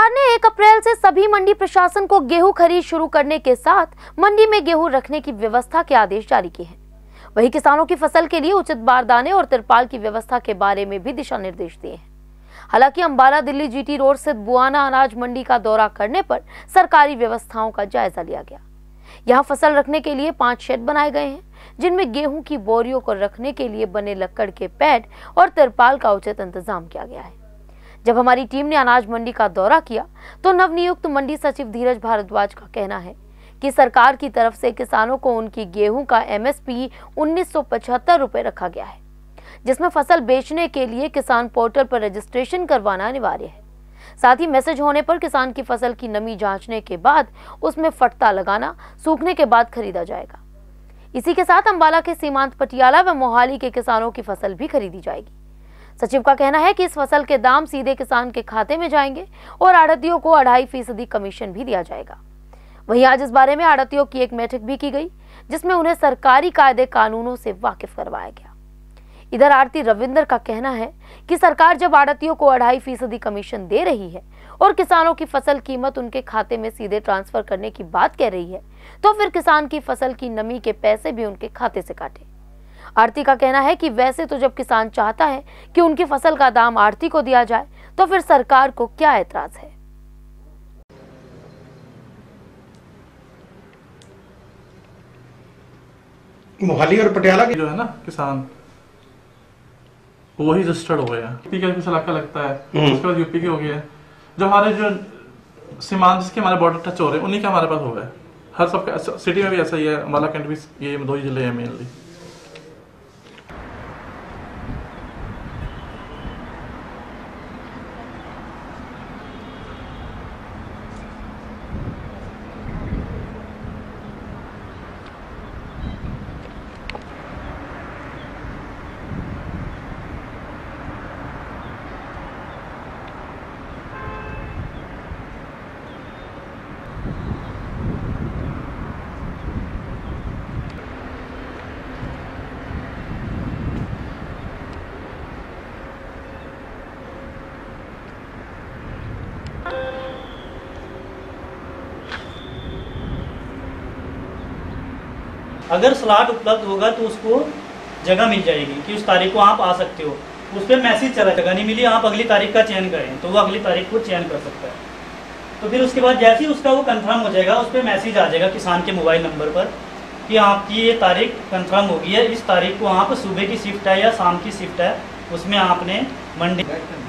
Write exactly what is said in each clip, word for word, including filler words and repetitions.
सरकार ने एक अप्रैल से सभी मंडी प्रशासन को गेहूं खरीद शुरू करने के साथ मंडी में गेहूं रखने की व्यवस्था के आदेश जारी किए हैं। वहीं किसानों की फसल के लिए उचित बारदाने और तिरपाल की व्यवस्था के बारे में भी दिशा निर्देश दिए हैं। हालांकि अंबाला दिल्ली जीटी रोड स्थित बुआना अनाज मंडी का दौरा करने पर सरकारी व्यवस्थाओं का जायजा लिया गया। यहाँ फसल रखने के लिए पांच शेड बनाए गए हैं, जिनमें गेहूं की बोरियों को रखने के लिए बने लकड़ के पैड और तिरपाल का उचित इंतजाम किया गया है। जब हमारी टीम ने अनाज मंडी का दौरा किया तो नवनियुक्त मंडी सचिव धीरज भारद्वाज का कहना है कि सरकार की तरफ से किसानों को उनकी गेहूं का एमएसपी उन्नीस सौ पचहत्तर रुपए रखा गया है, जिसमें फसल बेचने के लिए किसान पोर्टल पर रजिस्ट्रेशन करवाना अनिवार्य है। साथ ही मैसेज होने पर किसान की फसल की नमी जांचने के बाद उसमें फटता लगाना, सूखने के बाद खरीदा जाएगा। इसी के साथ अंबाला के सीमांत पटियाला व मोहाली के किसानों की फसल भी खरीदी जाएगी। सचिव का कहना है कि इस फसल के दाम सीधे किसान के खाते में जाएंगे और आढ़तियों को अढ़ाई फीसदी कमीशन भी दिया जाएगा। वहीं आज इस बारे में आढ़तियों की एक बैठक भी की गई, जिसमें उन्हें सरकारी कायदे कानूनों से वाकिफ करवाया गया। इधर आरती रविंदर का कहना है कि सरकार जब आढ़तियों को अढ़ाई फीसदी कमीशन दे रही है और किसानों की फसल कीमत उनके खाते में सीधे ट्रांसफर करने की बात कह रही है, तो फिर किसान की फसल की नमी के पैसे भी उनके खाते से काटे। आढ़ती का कहना है कि वैसे तो जब किसान चाहता है कि उनकी फसल का दाम आढ़ती को दिया जाए, तो फिर सरकार को क्या ऐतराज है। मोहाली और पटियाला के जो है ना किसान वही रजिस्टर्ड हो गया, यूपी का कुछ इलाका लगता है, उसके बाद यूपी के हो गया। जो हमारे जो सीमांत जिसके हमारे बॉर्डर टच हो रहे हैं उन्हीं के हमारे पास हो गए। हर सब सिटी में भी ऐसा ही है, अंबाला कैंट भी ये दो ही जिले हैं मेनली। अगर स्लॉट उपलब्ध होगा तो उसको जगह मिल जाएगी कि उस तारीख को आप आ सकते हो। उस पर मैसेज चला, जगह नहीं मिली, आप अगली तारीख का चयन करें, तो वो अगली तारीख को चयन कर सकता है। तो फिर उसके बाद जैसे ही उसका वो कंफर्म हो जाएगा, उस पर मैसेज आ जाएगा किसान के मोबाइल नंबर पर कि आपकी ये तारीख कंफर्म हो गई है, इस तारीख को आप सुबह की शिफ्ट है या शाम की शिफ्ट है, उसमें आपने मंडी।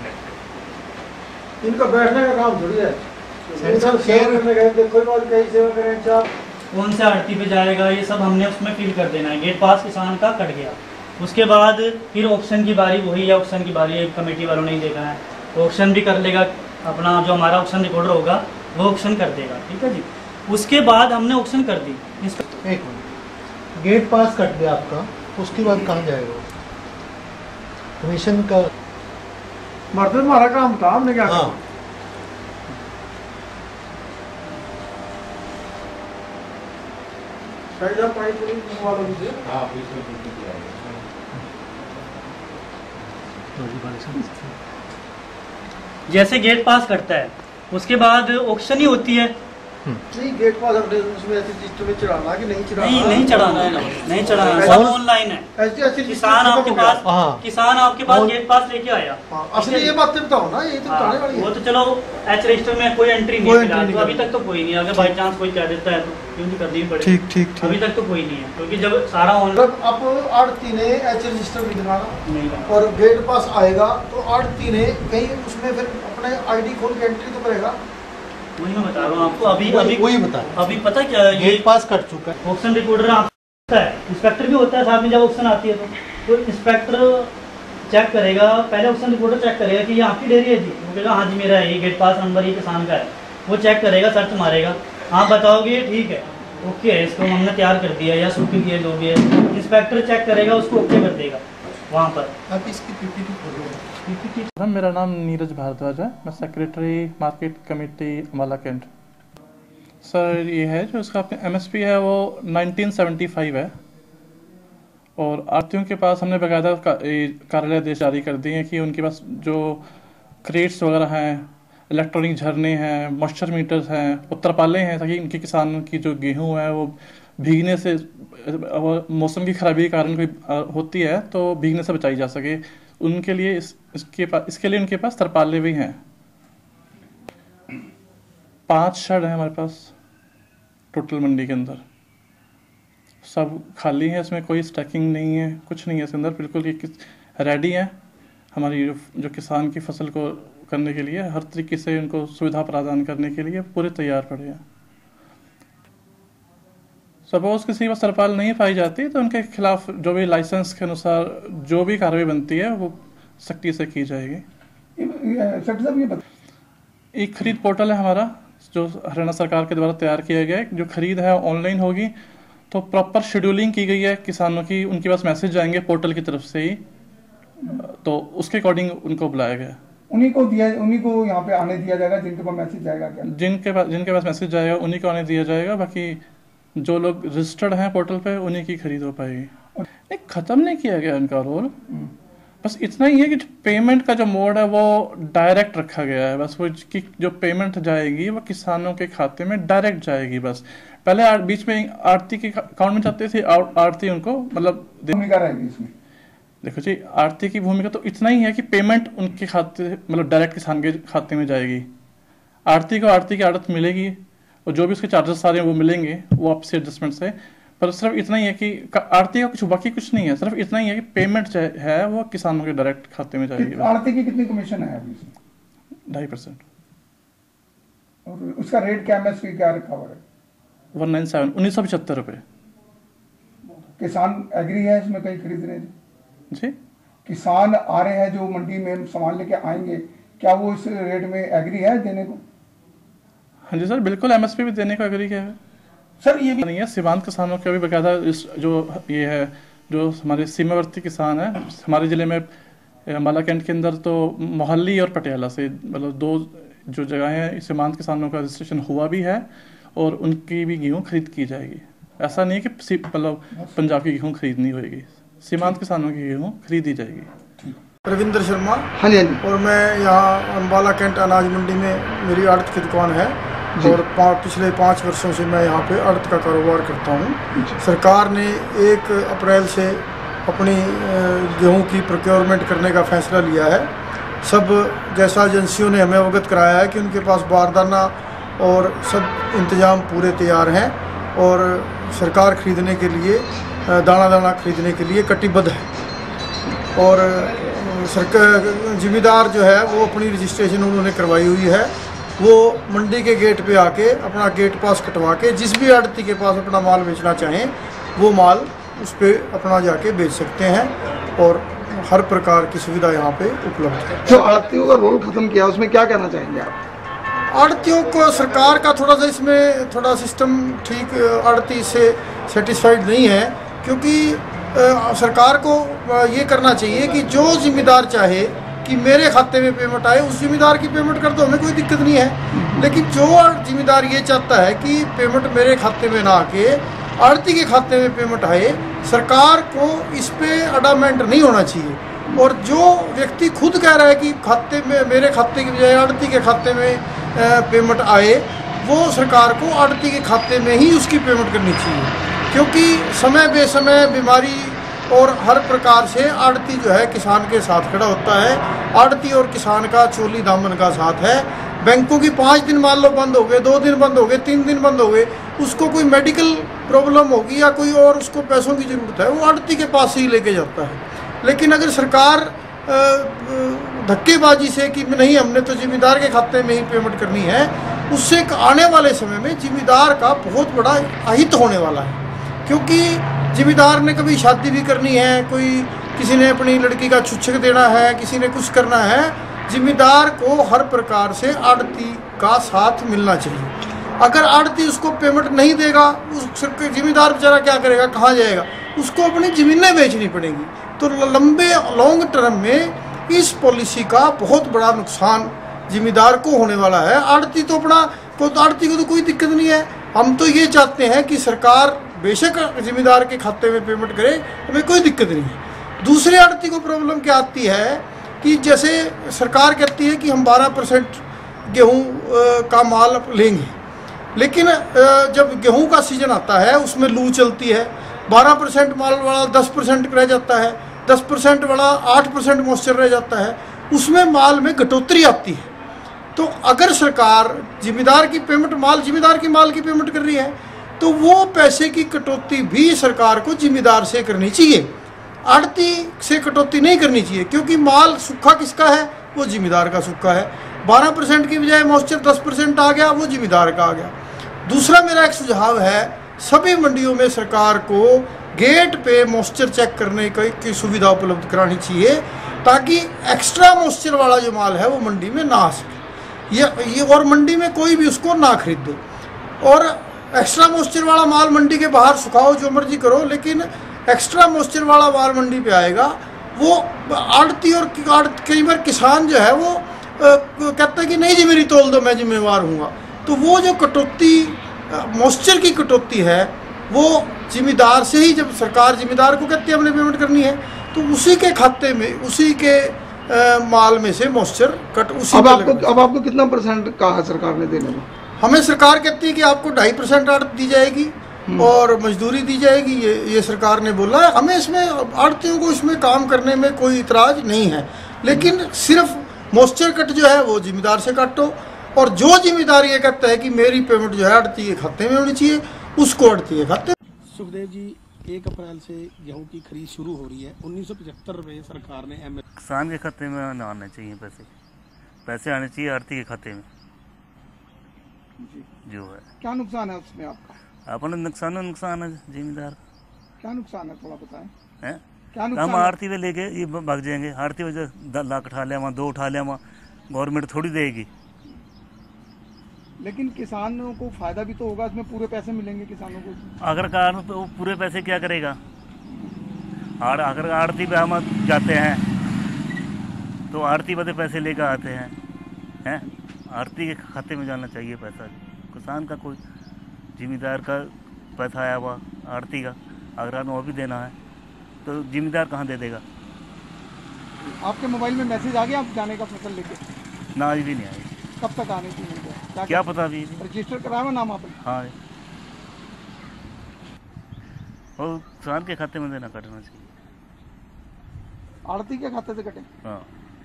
इनका बैठने का काम थोड़ी है, कोई बात कहीं सेवा करें, कौन से आड़ती पे जाएगा, ये सब हमने उसमें फिल कर देना है। गेट पास किसान का कट गया, उसके बाद फिर ऑप्शन की बारी वही है, ऑप्शन की बारी कमेटी वालों ने ही देखा है, ऑप्शन भी कर लेगा अपना, जो हमारा ऑप्शन रिकॉर्डर होगा वो ऑप्शन कर देगा। ठीक है जी, उसके बाद हमने ऑप्शन कर दी। एक मिनट, गेट पास कट गया आपका, उसके बाद कहाँ जाएगा कमीशन का? मतलब हमारा काम था, हमने क्या हाँ। जैसे गेट पास करता है उसके बाद ऑक्शन ही होती है। नहीं, गेट पास उसमें ऐसी चीज तुम्हें चढ़ाना कि नहीं चढ़ाना? नहीं नहीं चढ़ाना है, नहीं चढ़ाना, सब ऑनलाइन है। ऐसी ऐसी किसान आपके पास किसान आपके पास गेट पास लेके आया, असली ये बातें बताओ ना, ये तो बताने वाली है। वो तो चलो एच रजिस्टर में कोई एंट्री नहीं है, तो अभी तक तो कोई नहीं है। अगर बाई चांस कोई कह देता है तो क्यों नहीं करनी पड़ेगी। ठीक ठीक अभी तक तो कोई नहीं है, क्योंकि जब सारा ऑनलाइन। अब आड़ती ने एच रजिस्टर भी दिखाना नहीं और गेट पास आएगा तो आड़ती ने कहीं उसमें फिर अपने आईडी खोल के एंट्री तो करेगा। वही मैं बता रहा हूँ आपको। अभी अभी वही बता अभी पता क्या, गेट पास कट चुका है। ऑप्शन रिकॉर्डर आता है, इंस्पेक्टर भी होता है साथ में। जब ऑप्शन आती है तो, तो इंस्पेक्टर चेक करेगा, पहले ऑप्शन रिकॉर्डर चेक करेगा कि ये आपकी डेयरी है जी, वो कहेगा हाँ जी मेरा है, ये गेट पास नंबर ये किसान का है। वो चेक करेगा, सर्च मारेगा, आप बताओगे ये ठीक है, ओके है, इसको हमने तैयार कर दिया या सूखी किया जो भी है। इंस्पेक्टर चेक करेगा, उसको ओके कर देगा वहाँ पर। आप इसकी पीपीटी खोलो। मैम मेरा नाम नीरज भारद्वाज है, मैं secretary market committee Ambala Cantt. Sir ये है जो इसका एमएसपी है वो नाइनटीन सेवेंटी फाइव है और आढ़तियों के पास हमने बाकायदा कार्यालय आदेश जारी कर दिए हैं कि उनके पास जो क्रेट्स वगैरह हैं इलेक्ट्रॉनिक झरने हैं, मॉइस्चर मीटर्स हैं, और तरपालें हैं, ताकि इनके किसानों की जो गेहूँ है वो भीगने से, मौसम की खराबी के कारण कोई होती है तो भीगने से बचाई जा सके, उनके लिए इस, इसके पास इसके लिए उनके पास तरपाले भी हैं। पांच शेड हैं हमारे पास टोटल मंडी के अंदर, सब खाली है, इसमें कोई स्टैकिंग नहीं है, कुछ नहीं है इसके अंदर, बिल्कुल ये रेडी है हमारी जो, जो किसान की फसल को करने के लिए, हर तरीके से उनको सुविधा प्रदान करने के लिए पूरे तैयार पड़े हैं। सपोज किसी पर तरपाल नहीं पाई जाती तो उनके खिलाफ जो भी लाइसेंस के अनुसार जो भी कार्रवाई बनती है वो सख्ती से की जाएगी। एक खरीद पोर्टल है हमारा जो हरियाणा सरकार के द्वारा तैयार किया गया है, जो खरीद है ऑनलाइन होगी, तो प्रॉपर शेड्यूलिंग की गई है किसानों की, उनके पास मैसेज जाएंगे पोर्टल की तरफ से ही, तो उसके अकॉर्डिंग उनको बुलाया गया। उन्हीं को दिया उन्हीं को यहाँ पे आने दिया जाएगा जिनके पास मैसेज जाएगा क्या? जिनके पास जिनके पास मैसेज जाएगा उन्हीं को आने दिया जाएगा, बाकी जो लोग रजिस्टर्ड हैं पोर्टल पे उन्हीं की खरीद हो पाएगी। नहीं, खत्म नहीं किया गया इनका रोल, बस इतना ही है कि पेमेंट का जो मोड है वो डायरेक्ट रखा गया है, बस वो कि जो पेमेंट जाएगी वो किसानों के खाते में डायरेक्ट जाएगी। बस पहले बीच में आड़ती के अकाउंट में जाते थे, आड़ती उनको मतलब भूमिका रहेगी इसमें। देखो जी, आड़ती की भूमिका तो इतना ही है कि पेमेंट उनके खाते मतलब डायरेक्ट किसान के खाते में जाएगी, आड़ती को आड़ती की आड़त मिलेगी और जो भी उसके चार्जेस सारे हैं वो मिलेंगे वो आपसे एडजस्टमेंट से, पर सिर्फ इतना ही है कि आड़ती का कुछ बाकी कुछ नहीं है, सिर्फ इतना ही है कि पेमेंट है वो किसानों के डायरेक्ट खाते में जाएगी। आड़ती की कितनी कमीशन है अभी? ढाई परसेंट। और उसका रेट क्या एमएसपी क्या रखा हुआ है? वन नाइन सेवन उन्नीस सौ पचहत्तर रुपये। किसान एग्री है इसमें कहीं खरीद रहे हैं जी? किसान आ रहे हैं जो मंडी में सामान लेके आएंगे, क्या वो इस रेट में एग्री है देने को? हाँ जी सर, बिल्कुल एमएसपी भी देने को एग्री किया है सर। ये भी नहीं है, सीमांत किसानों का भी बकायदा इस जो ये है जो हमारे सीमावर्ती किसान है हमारे ज़िले में अम्बाला कैंट के अंदर, तो मोहाली और पटियाला से मतलब दो जो जगह हैं सीमांत किसानों का रजिस्ट्रेशन हुआ भी है और उनकी भी गेहूँ खरीद की जाएगी। ऐसा नहीं है कि मतलब पंजाब की गेहूँ खरीदनी होगी, सीमांत किसानों की गेहूँ खरीदी जाएगी। रविंद्र शर्मा। हाँ जी, हाँ जी। और मैं यहाँ अम्बाला कैंट अनाज मंडी में मेरी आड़त की दुकान है और पा, पिछले पाँच वर्षों से मैं यहाँ पे आड़त का कारोबार करता हूँ। सरकार ने एक अप्रैल से अपनी गेहूं की प्रोक्योरमेंट करने का फैसला लिया है। सब जैसा एजेंसियों ने हमें अवगत कराया है कि उनके पास बारदाना और सब इंतज़ाम पूरे तैयार हैं और सरकार खरीदने के लिए दाना दाना खरीदने के लिए कटिबद्ध है। और सरकार जिम्मेदार जो है वो अपनी रजिस्ट्रेशन उन्होंने करवाई हुई है, वो मंडी के गेट पे आके अपना गेट पास कटवा के जिस भी आड़ती के पास अपना माल बेचना चाहें वो माल उस पर अपना जाके बेच सकते हैं और हर प्रकार की सुविधा यहाँ पे उपलब्ध है। जो आड़तियों का रोल खत्म किया उसमें क्या कहना चाहेंगे आप? आड़तियों को सरकार का थोड़ा सा इसमें थोड़ा सिस्टम ठीक आड़ती से सेटिस्फाइड नहीं है, क्योंकि आ, सरकार को ये करना चाहिए कि जो जिम्मेदार चाहे कि मेरे खाते में पेमेंट आए उस जिम्मेदार की पेमेंट कर दो, हमें कोई दिक्कत नहीं है। लेकिन जो जिम्मेदार ये चाहता है कि पेमेंट मेरे खाते में ना आके आड़ती के खाते में पेमेंट आए, सरकार को इस पे अडामेंट नहीं होना चाहिए। और जो व्यक्ति खुद कह रहा है कि खाते में मेरे खाते की बजाय आड़ती के खाते में पेमेंट आए, वो सरकार को आड़ती के खाते में ही उसकी पेमेंट करनी चाहिए, क्योंकि समय बेसमय बीमारी और हर प्रकार से आड़ती जो है किसान के साथ खड़ा होता है। आड़ती और किसान का चोली दामन का साथ है। बैंकों की पाँच दिन मान लो बंद हो गए, दो दिन बंद हो गए, तीन दिन बंद हो गए, उसको कोई मेडिकल प्रॉब्लम होगी या कोई और उसको पैसों की ज़रूरत है, वो आड़ती के पास ही लेके जाता है। लेकिन अगर सरकार धक्केबाजी से कि नहीं हमने तो जिम्मेदार के खाते में ही पेमेंट करनी है, उससे आने वाले समय में जिम्मेदार का बहुत बड़ा अहित होने वाला है। क्योंकि जिम्मेदार ने कभी शादी भी करनी है, कोई किसी ने अपनी लड़की का छुच्छक देना है, किसी ने कुछ करना है, जिम्मेदार को हर प्रकार से आड़ती का साथ मिलना चाहिए। अगर आड़ती उसको पेमेंट नहीं देगा, उस जिम्मेदार बेचारा क्या करेगा, कहाँ जाएगा? उसको अपनी ज़मीनें बेचनी पड़ेंगी। तो लंबे लॉन्ग टर्म में इस पॉलिसी का बहुत बड़ा नुकसान जिम्मेदार को होने वाला है। आड़ती तो अपना को तो आड़ती को तो कोई दिक्कत नहीं है। हम तो ये चाहते हैं कि सरकार बेशक जिम्मेदार के खाते में पेमेंट करे, हमें कोई दिक्कत नहीं है। दूसरे आड़ती को प्रॉब्लम क्या आती है कि जैसे सरकार कहती है कि हम बारह परसेंट गेहूं का माल लेंगे। लेकिन जब गेहूं का सीजन आता है उसमें लू चलती है, बारह परसेंट माल वाला दस परसेंट रह जाता है, दस परसेंट वाला आठ परसेंट मॉइस्चर रह जाता है, उसमें माल में घटोतरी आती है। तो अगर सरकार जिम्मेदार की पेमेंट माल जिम्मेदार की माल की पेमेंट कर रही है तो वो पैसे की कटौती भी सरकार को जिम्मेदार से करनी चाहिए, आड़ती से कटौती नहीं करनी चाहिए, क्योंकि माल सूखा किसका है, वो जिम्मेदार का सूखा है। बारह परसेंट की बजाय मॉइस्चर दस परसेंट आ गया, वो जिम्मेदार का आ गया। दूसरा मेरा एक सुझाव है, सभी मंडियों में सरकार को गेट पे मॉइस्चर चेक करने की सुविधा उपलब्ध करानी चाहिए, ताकि एक्स्ट्रा मॉइस्चर वाला जो माल है वो मंडी में ना आ सके, ये ये और मंडी में कोई भी उसको ना खरीदे। और एक्स्ट्रा मॉइस्चर वाला माल मंडी के बाहर सुखाओ, जो मर्जी करो, लेकिन एक्स्ट्रा मॉइस्चर वाला माल मंडी पे आएगा, वो आड़ती और कई बार किसान जो है वो कहता है कि नहीं जी मेरी तोल दो, मैं जिम्मेवार हूँगा। तो वो जो कटौती मॉइस्चर की कटौती है वो जिम्मेदार से ही, जब सरकार जिम्मेदार को कहती है हमने पेमेंट करनी है, तो उसी के खाते में उसी के आ, माल में से मॉइस्चर कट उसी अब आपको अब आपको कितना परसेंट कहा सरकार ने देने में? हमें सरकार कहती है कि आपको ढाई परसेंट आड़त दी जाएगी और मजदूरी दी जाएगी, ये ये सरकार ने बोला है। हमें इसमें आड़तियों को इसमें काम करने में कोई इतराज नहीं है, लेकिन सिर्फ मॉइस्चर कट जो है वो जिम्मेदार से काटो, और जो जिम्मेदार ये कहता है कि मेरी पेमेंट जो है आड़ती के खाते में होनी चाहिए, उसको आड़ती के खाते। सुखदेव जी, एक अप्रैल से गेहूं की खरीद शुरू हो रही है। उन्नीस सौ पचहत्तर रुपये सरकार ने एम किसान के खाते में ना आने चाहिए पैसे, पैसे आने चाहिए आड़ती के खाते में जी। जो है। क्या नुकसान है उसमें आपका? अपने नुकसान नुकसान है जिम्मेदार। क्या नुकसान है थोड़ा बताएं। हैं? क्या नुकसान? हम आड़ती पे लेके ये भाग जाएंगे, आड़ती वजह दस लाख उठा लिया वहाँ, दो उठा लिया वहाँ, गवर्नमेंट थोड़ी देगी। लेकिन किसानों को फायदा भी तो होगा, इसमें पूरे पैसे मिलेंगे किसानों को। अगर कार तो पूरे पैसे क्या करेगा? और अगर आड़ती पे हम जाते हैं तो आड़ती पे पैसे लेकर आते हैं, हैं? आड़ती के खाते में जाना चाहिए पैसा। किसान का कोई जिम्मेदार का पैसा आया हुआ आड़ती का, अगर वो भी देना है तो जिम्मेदार कहाँ दे देगा? आपके मोबाइल में मैसेज आ गया आप जाने का फसल लेके? ना आज भी नहीं आई। कब तक आने की उम्मीद है? क्या, क्या पता अभी रजिस्टर कराया नाम आपने? हाँ, और किसान के खाते में देना कटना चाहिए, आड़ती के खाते से कटे। हाँ।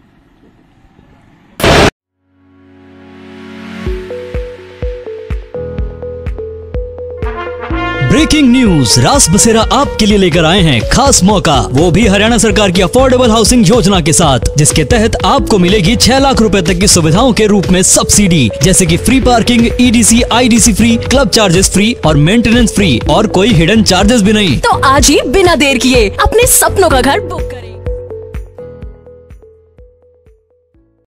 ब्रेकिंग न्यूज, रास बसेरा आपके लिए लेकर आए हैं खास मौका, वो भी हरियाणा सरकार की अफोर्डेबल हाउसिंग योजना के साथ, जिसके तहत आपको मिलेगी छह लाख रुपए तक की सुविधाओं के रूप में सब्सिडी, जैसे कि free parking, EDC, IDC free, club charges free और मेंटेनेंस फ्री, और कोई हिडन चार्जेस भी नहीं। तो आज ही बिना देर किए अपने सपनों का घर बुक करें।